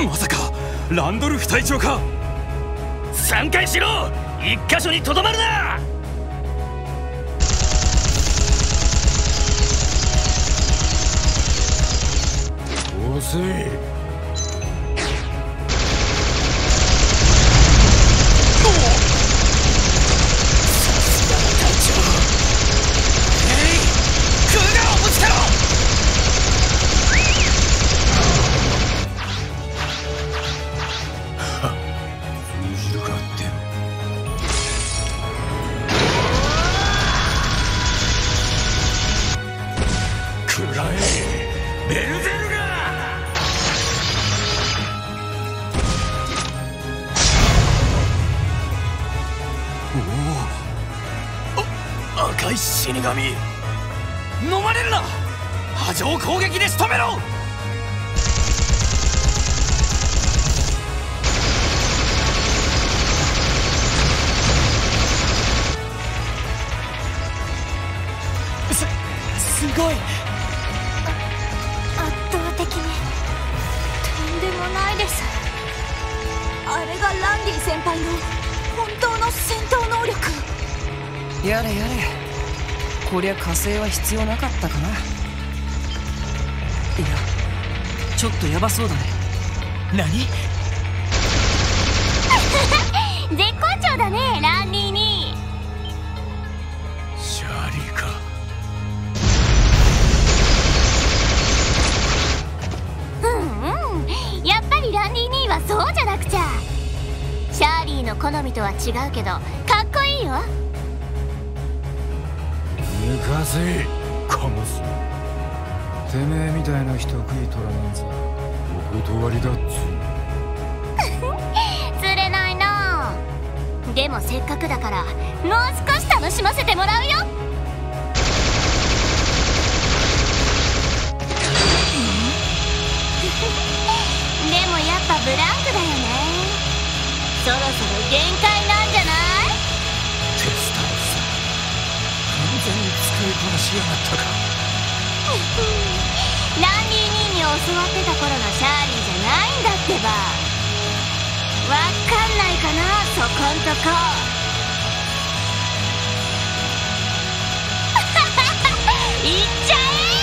まさかランドルフ隊長か。 3回しろ。一箇所にとどまるな。 遅い。 ベルゼルガー。赤い死神、飲まれるな。波状攻撃で仕留めろ。 すごい。 あれがランディ先輩の本当の戦闘能力。 やれやれ、こりゃ火星は必要なかったかな。いや、ちょっとヤバそうだね。 何？ 絶好調だね、ランディに。 シャーリーか。 やっぱりランディ兄はそうじゃなくちゃ。シャーリーの好みとは違うけどかっこいいよ。 抜かせカモス。てめえみたいな人食い取らなんざお断りだっつ。 釣れないな。でもせっかくだからもう少し楽しませてもらうよ。でもやっぱブランクだよね。そろそろ限界なんじゃない？ テスタロス、完全に使いこなしやがったか。 ランディ兄に教わってた頃のシャーリーじゃないんだってば。わかんないかな、そこんとこ。いっちゃ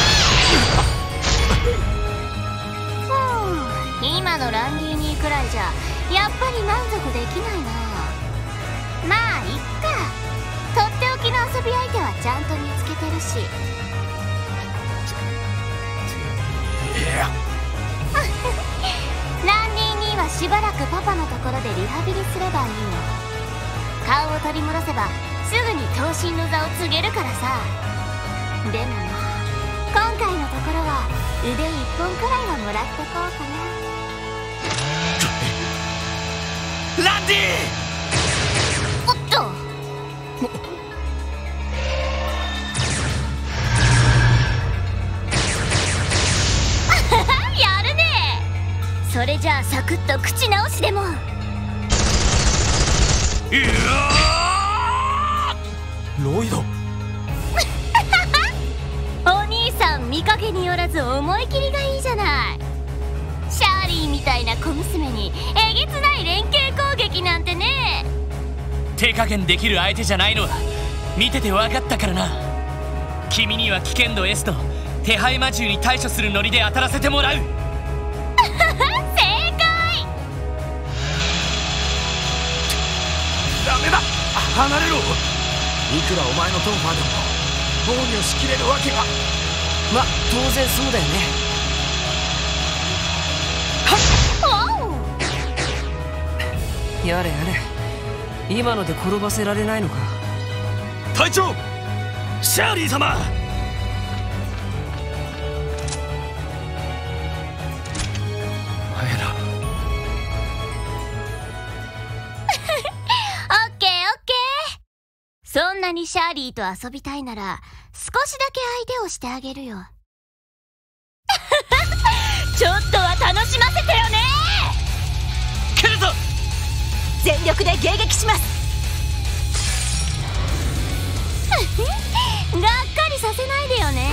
え。今のランディ兄くらいじゃやっぱり満足できないな。まあいっか。とっておきの遊び相手はちゃんと見つけてるし。ランディ兄はしばらくパパのところでリハビリすればいいの。顔を取り戻せばすぐに頭身の座を告げるからさ。でもな、今回のところは腕1本くらいはもらってこうかな。 ランディ。 おっと。やるね。それじゃあサクッと口直しでも。 ロイド。 お兄さん見かけによらず思い切りがいいじゃない。シャーリーみたいな小娘にえげつない連携攻撃なんてね。 手加減できる相手じゃないのは見てて分かったからな。君には危険度 S と手配魔獣に対処するノリで当たらせてもらう。 正解。 ダメだ、離れろ。いくらお前のトンファーでも防御しきれるわけが。 ま、当然そうだよね。やれやれ、今ので転ばせられないのか。 隊長、シャーリー様。 お前ら。 オッケーオッケー。そんなにシャーリーと遊びたいなら少しだけ相手をしてあげるよ。ちょっとは楽しませてよね。 来るぞ。 全力で迎撃します。がっかりさせないでよね。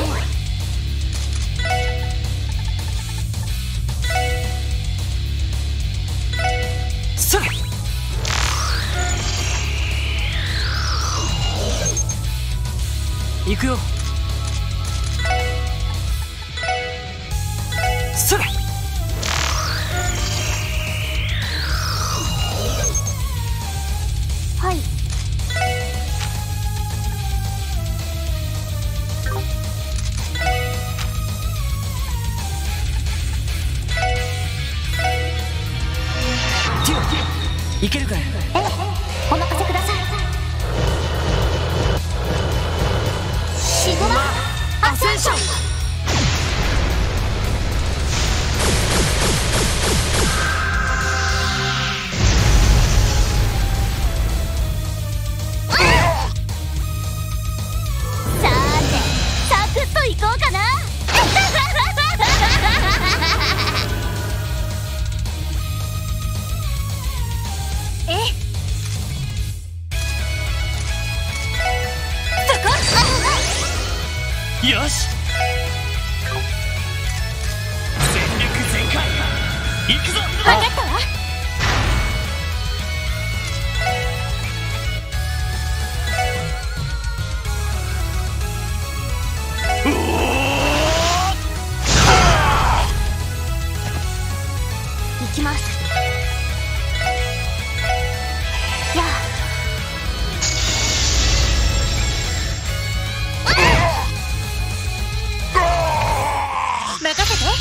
いけるかい？ ええ、お任せください。シグマアセンション。さて、サクッといこうかな。 よし、全力全開いくぞ。 分かったわ。行きます。やあ、任せて。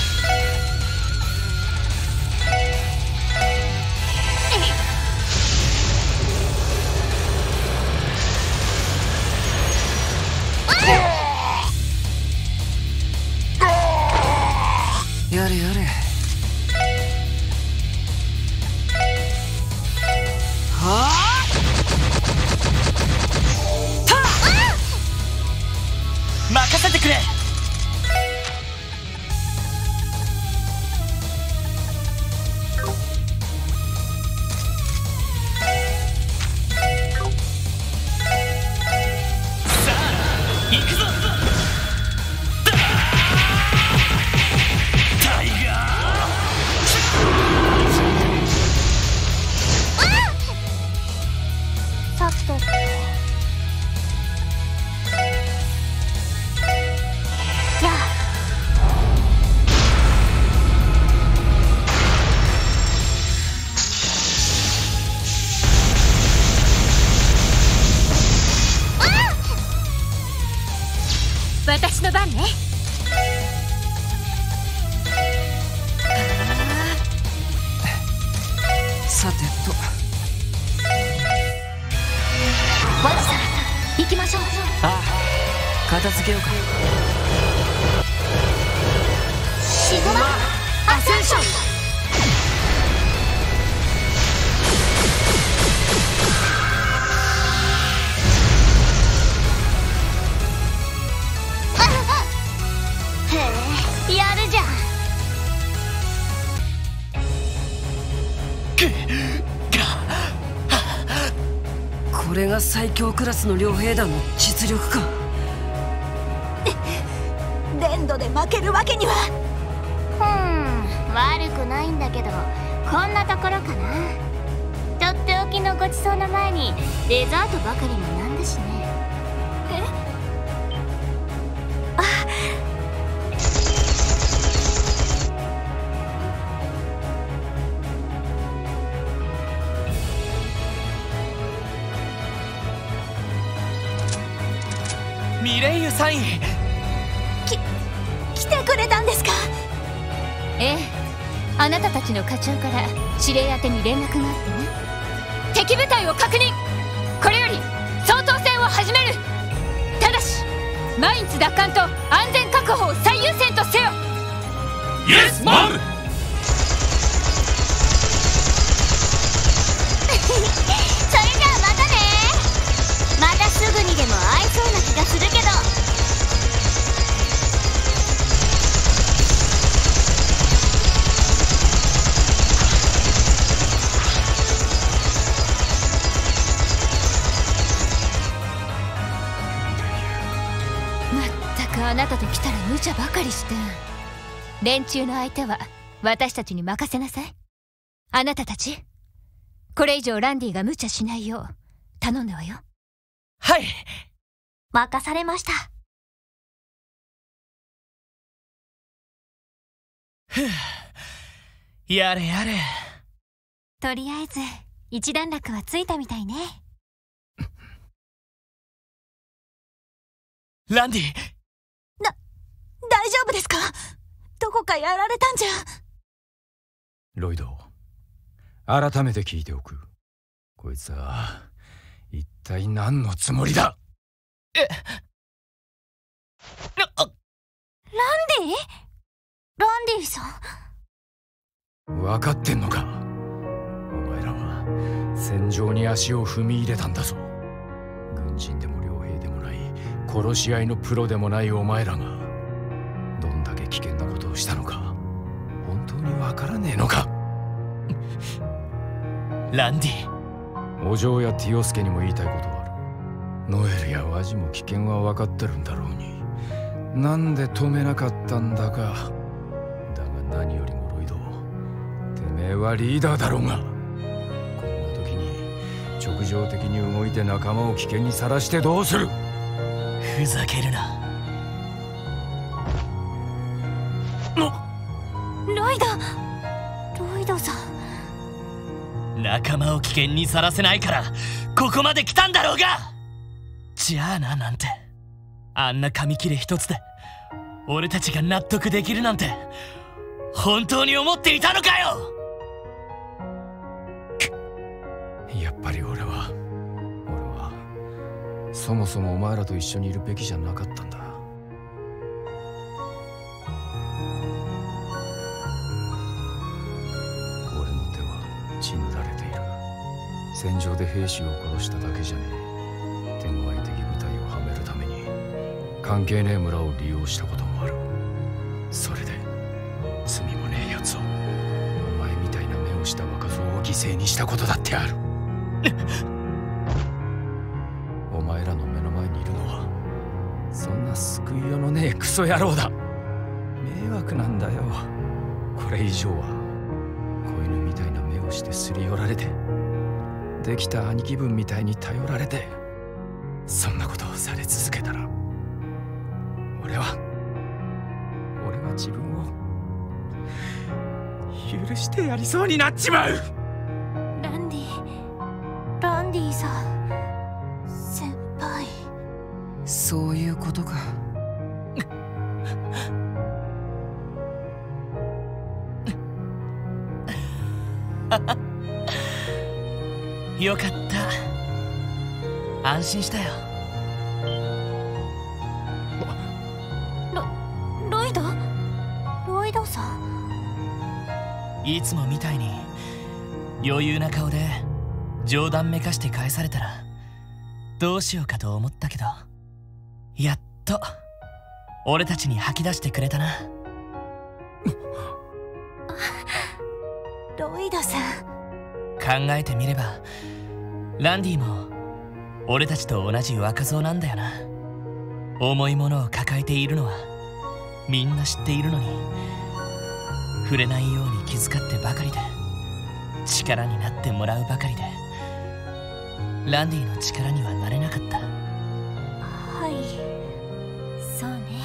やれやれ。はあ、 任せてくれ。行くぞ。タイガさてと。やあ、私の番ね。 さてと。 ワッチさん、行きましょう。 ああ、片付けようか。 シグマアセンション。へえ、やるじゃん。 これが最強クラスの両兵団の実力か。 連動で負けるわけには。悪くないんだけど、こんなところかな。とっておきのごちそうの前にデザートばかりもなんだしね。 ミレイユサイン。 来てくれたんですか？ええ、あなたたちの課長から指令宛てに連絡があってね。敵部隊を確認。これより総統戦を始める。ただしマインツ奪還と安全確保を最優先とせよ。 イエスマム。 それじゃあまたね。またすぐにでも会えそうな気がするけど。まったくあなたと来たら無茶ばかりして。連中の相手は私たちに任せなさい。あなたたち、これ以上ランディが無茶しないよう頼んだわよ。 はい。 任されました。 やれやれ。 とりあえず一段落はついたみたいね。 ランディ。 大丈夫ですか？どこかやられたんじゃ。 ロイド、改めて聞いておく。 こいつは一体何のつもりだ。 ランディさん。 分かってんのか。お前らは戦場に足を踏み入れたんだぞ。軍人でも傭兵でもない、殺し合いのプロでもないお前らがどんだけ危険なことをしたのか本当に分からねえのか。 ランディ、 お嬢やティオスケにも言いたいことがある。ノエルやワジも危険は分かってるんだろうに、なんで止めなかったんだか。だが何よりもロイド、てめえはリーダーだろうが、こんな時に直情的に動いて仲間を危険にさらしてどうする。 ふざけるな。 ロイドさん。 仲間を危険にさらせないからここまで来たんだろうが。じゃあな、なんてあんな紙切れ一つで俺たちが納得できるなんて本当に思っていたのかよ。 やっぱり俺はそもそもお前らと一緒にいるべきじゃなかったんだ。俺の手は血塗られている。戦場で兵士を殺しただけじゃねえ。天外敵部隊をはめるために関係ねえ村を利用したこともある。それで罪もねえやつを、お前みたいな目をした若造を犠牲にしたことだってある。お前らの目の前にいるのはそんな救いようのねえクソ野郎だ。迷惑なんだよ。これ以上は子犬みたいな目をしてすり寄られて、できた兄貴分みたいに頼られて、そんなことをされ続けたら俺は自分を許してやりそうになっちまう。 ランディさん先輩。 そういうことか。 よかった、安心したよ。 ロイドさん。 いつもみたいに余裕な顔で冗談めかして返されたらどうしようかと思ったけど、やっと俺たちに吐き出してくれたな。 ロイドさん。 考えてみればランディも俺たちと同じ若造なんだよな。重いものを抱えているのはみんな知っているのに、触れないように気遣ってばかりで、力になってもらうばかりで、ランディの力にはなれなかった。 はい、そうね。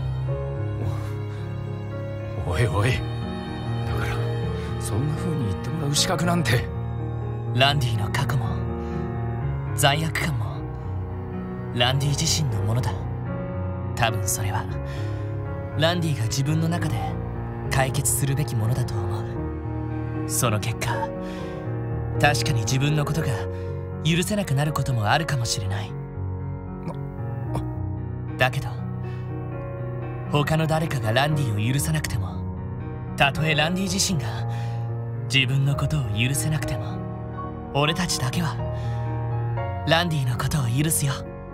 おいおい、だからそんな風に言ってもらう資格なんて。 ランディの過去も罪悪感もランディ自身のものだ。多分それはランディが自分の中で解決するべきものだと思う。その結果、確かに自分のことが許せなくなることもあるかもしれない。だけど他の誰かがランディを許さなくても、たとえランディ自身が自分のことを許せなくても、俺たちだけはランディのことを許すよ。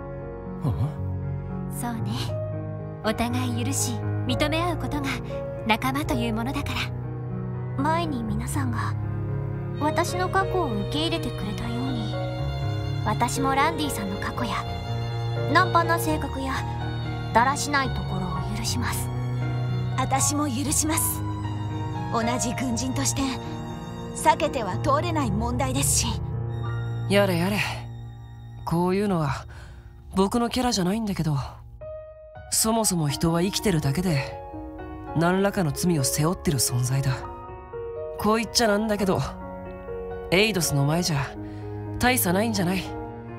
そうね。お互い許し認め合うことが仲間というものだから。前に皆さんが私の過去を受け入れてくれたように、私もランディさんの過去やナンパな性格やだらしないところを許します。 私も許します。同じ軍人として避けては通れない問題ですし。 やれやれ、こういうのは僕のキャラじゃないんだけど、そもそも人は生きてるだけで何らかの罪を背負ってる存在だ。こう言っちゃなんだけど、エイドスの前じゃ大差ないんじゃない？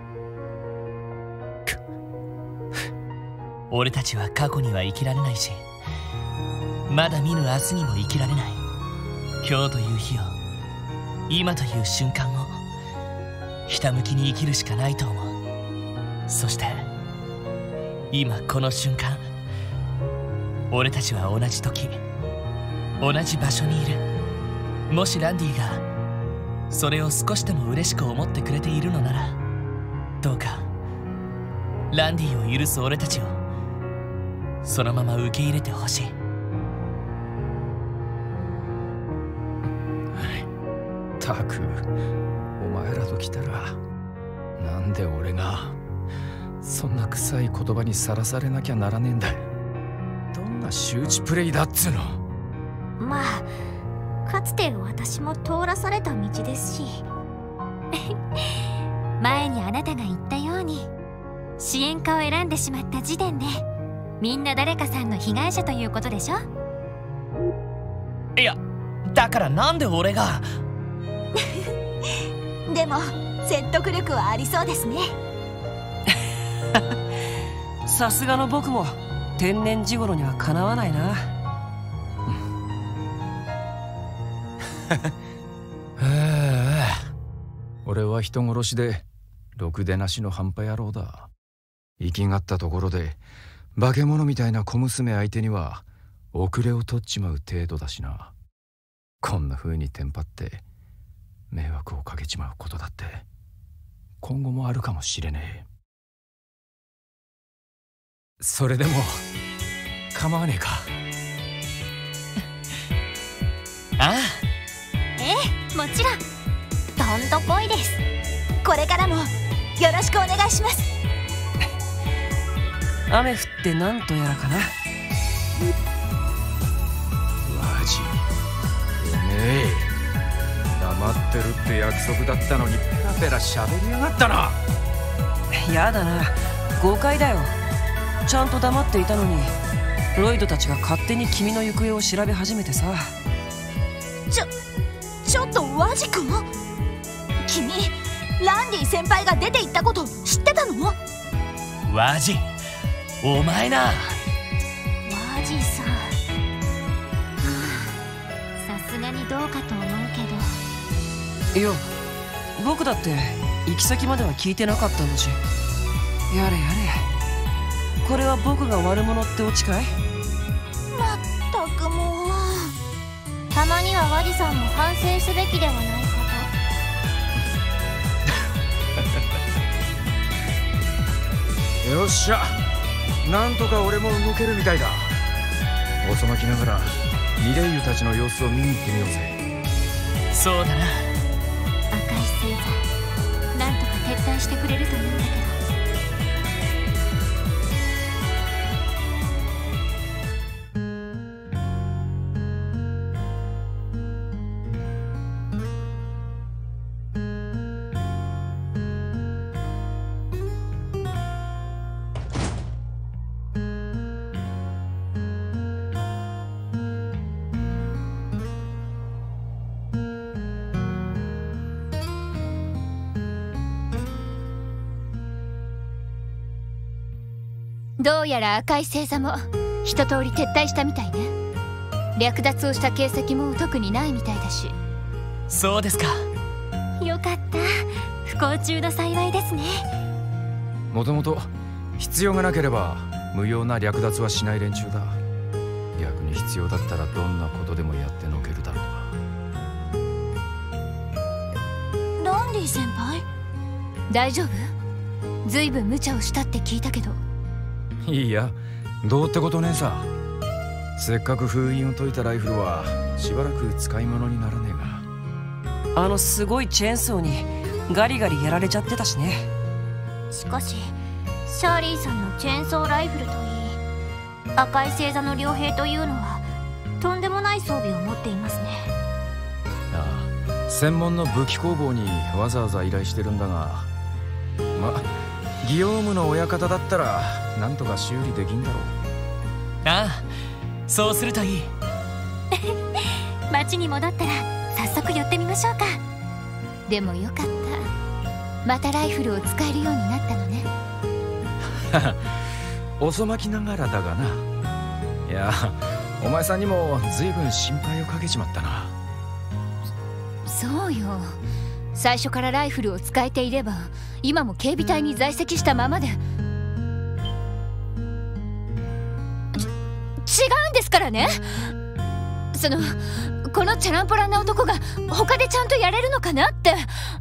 俺たちは過去には生きられないし、まだ見ぬ明日にも生きられない。今日という日を、今という瞬間をひたむきに生きるしかないと思う。そして今この瞬間、俺たちは同じ時同じ場所にいる。もしランディがそれを少しでも嬉しく思ってくれているのなら、どうかランディを許す俺たちをそのまま受け入れてほしい。 たく、お前らと来たらなんで俺がそんな臭い言葉にさらされなきゃならねえんだ。どんな周知プレイだっつうの。 まあかつて私も通らされた道ですし前にあなたが言ったように支援家を選んでしまった時点でみんな誰かさんの被害者ということでしょ。 いや、だからなんで俺がでも説得力はありそうですね。 さすがの僕も天然地頃にはかなわないな。 俺は人殺しでろくでなしの半端野郎だ。生きがったところで化け物みたいな小娘相手には遅れを取っちまう程度だしな。こんな風にテンパって迷惑をかけちまうことだって今後もあるかもしれねえ。それでも構わねえか。 ああ、 ええ、もちろんどんとこいです。 これからもよろしくお願いします。 雨降ってなんとやらかな。 マジおめえ黙ってるって約束だったのにペラペラ喋りやがったな。 やだな、誤解だよ。ちゃんと黙っていたのにロイドたちが勝手に君の行方を調べ始めてさ。 ちょっとワジ君、君ランディ先輩が出て行ったこと知ってたの？ ワジ、お前な。 ワジさん、さすがにどうかと思うけど。 いや、僕だって行き先までは聞いてなかったんだし。やれやれ、これは僕が悪者ってオチかい？ まったくもう。 たまにはワジさんも反省すべきではないかと。よっしゃ、なんとか俺も動けるみたいだ。遅まきながらミレイユたちの様子を見に行ってみようぜ。 そうだな。 赤い星座、なんとか撤退してくれるといいんだけど。どうやら赤い星座も一通り撤退したみたいね。略奪をした形跡も特にないみたいだし。 そうですか。 よかった、不幸中の幸いですね。 もともと必要がなければ無用な略奪はしない連中だ。逆に必要だったらどんなことでもやってのけるだろうが。 ランディ先輩、 大丈夫？ずいぶん無茶をしたって聞いたけど。 いいや、どうってことねえさ。せっかく封印を解いたライフルはしばらく使い物にならねえが。 あのすごいチェーンソーにガリガリやられちゃってたしね。 しかしシャーリーさんのチェーンソーライフルといい、赤い星座の良兵というのはとんでもない装備を持っていますね。 ああ、専門の武器工房にわざわざ依頼してるんだが、ま、ギオームの親方だったらなんとか修理できんだろう。 ああ、そうするといい。 町に戻ったら早速寄ってみましょうか。でもよかった、またライフルを使えるようになったのね。 遅まきながらだがな。いや、お前さんにも随分心配をかけちまったな。 そうよ、 最初からライフルを使えていれば今も警備隊に在籍したままで。違うんですからね。このチャランポランな男が他でちゃんとやれるのかなって。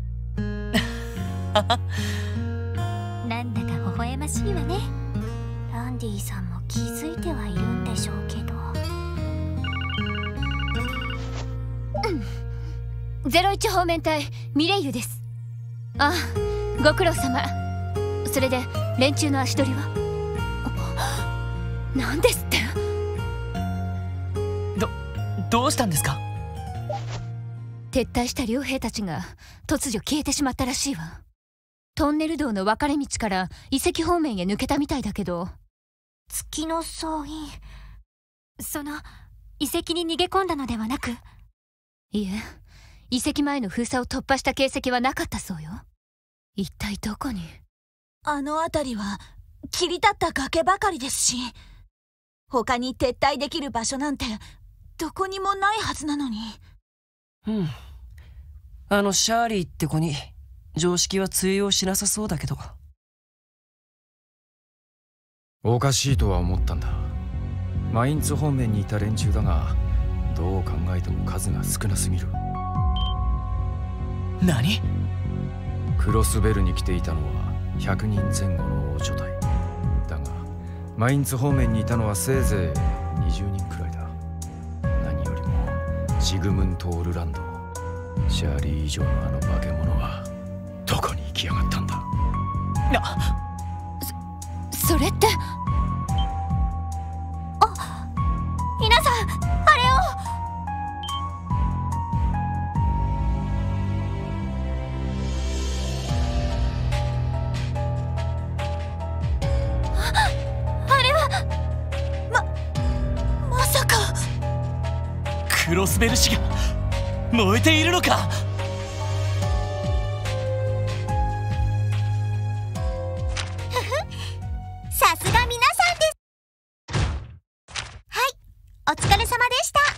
なんだか微笑ましいわね。ランディさんも気づいてはいるんでしょうけど。 01方面隊ミレイユです。ああ、ご苦労様。それで連中の足取りは？何ですって？ どうしたんですか？ 撤退した両兵たちが突如消えてしまったらしいわ。トンネル道の分かれ道から遺跡方面へ抜けたみたいだけど。 月の総員、遺跡に逃げ込んだのではなく？ いえ、遺跡前の封鎖を突破した形跡はなかったそうよ。一体どこに？ あの辺りは切り立った崖ばかりですし、他に撤退できる場所なんてどこにもないはずなのに。 あのシャーリーって子に常識は通用しなさそうだけど。 おかしいとは思ったんだ。マインツ方面にいた連中だが、どう考えても数が少なすぎる。 何？ クロスベルに来ていたのは100人前後の大所帯だが、マインツ方面にいたのはせいぜい20人くらいだ。何よりもシグムント・オルランド、シャーリー以上のあの化け物はどこに行きやがったんだ。 それって。 皆さん、あれを。 まさかクロスベル氏が燃えているのか？ さすが皆さんです。はい、お疲れ様でした。